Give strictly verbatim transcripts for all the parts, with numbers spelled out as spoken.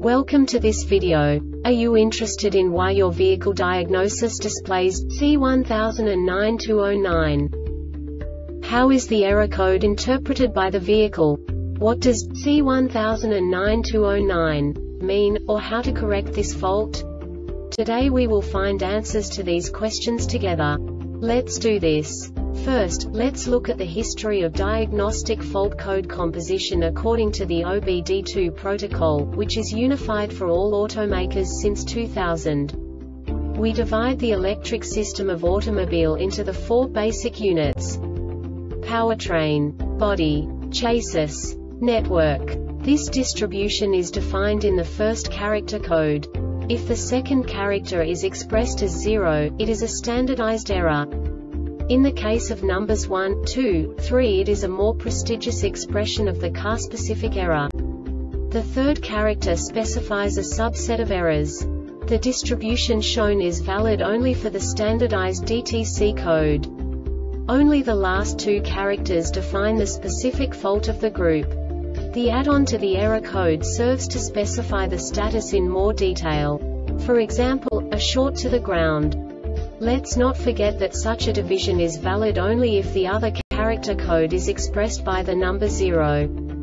Welcome to this video. Are you interested in why your vehicle diagnosis displays C one thousand nine dash two oh nine? How is the error code interpreted by the vehicle? What does C one thousand nine dash two oh nine mean, or how to correct this fault? Today we will find answers to these questions together. Let's do this. First, let's look at the history of diagnostic fault code composition according to the O B D two protocol, which is unified for all automakers since two thousand. We divide the electric system of automobile into the four basic units: powertrain, body, chassis, network. This distribution is defined in the first character code. If the second character is expressed as zero, it is a standardized error. In the case of numbers one, two, three, it is a more prestigious expression of the car-specific error. The third character specifies a subset of errors. The distribution shown is valid only for the standardized D T C code. Only the last two characters define the specific fault of the group. The add-on to the error code serves to specify the status in more detail. For example, a short to the ground. Let's not forget that such a division is valid only if the other character code is expressed by the number zero.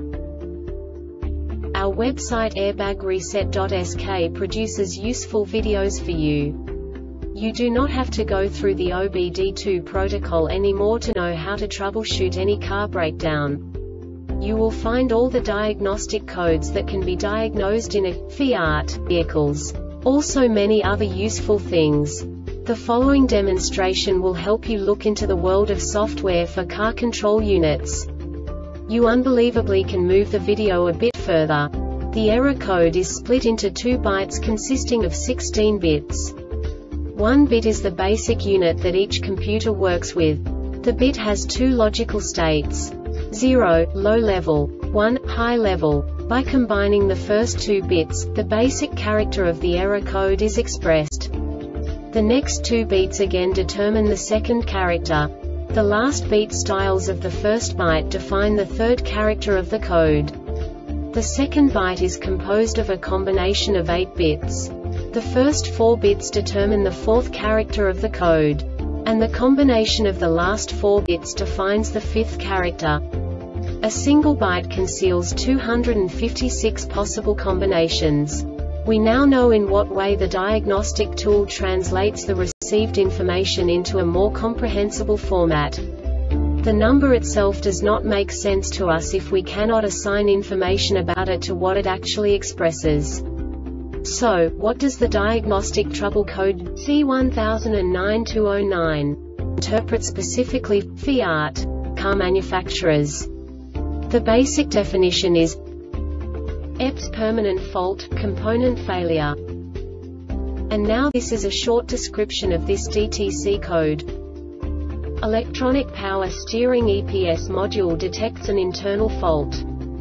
Our website airbag reset dot S K produces useful videos for you. You do not have to go through the O B D two protocol anymore to know how to troubleshoot any car breakdown. You will find all the diagnostic codes that can be diagnosed in a Fiat vehicles. Also many other useful things. The following demonstration will help you look into the world of software for car control units. You unbelievably can move the video a bit further. The error code is split into two bytes consisting of sixteen bits. One bit is the basic unit that each computer works with. The bit has two logical states: zero, low level, one, high level. By combining the first two bits, the basic character of the error code is expressed. The next two beats again determine the second character. The last beat styles of the first byte define the third character of the code. The second byte is composed of a combination of eight bits. The first four bits determine the fourth character of the code. And the combination of the last four bits defines the fifth character. A single byte conceals two hundred fifty-six possible combinations. We now know in what way the diagnostic tool translates the received information into a more comprehensible format. The number itself does not make sense to us if we cannot assign information about it to what it actually expresses. So, what does the diagnostic trouble code C one thousand nine dash two oh nine interpret specifically for Fiat car manufacturers? The basic definition is E P S permanent fault, component failure. And now this is a short description of this D T C code. Electronic power steering E P S module detects an internal fault.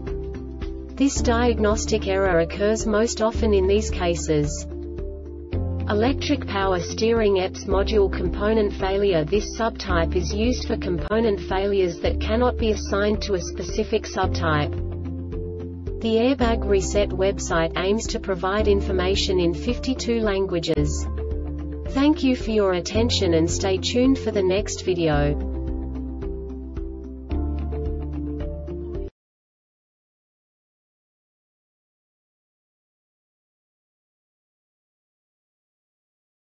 This diagnostic error occurs most often in these cases: electric power steering E P S module component failure. This subtype is used for component failures that cannot be assigned to a specific subtype. The Airbag Reset website aims to provide information in fifty-two languages. Thank you for your attention and stay tuned for the next video.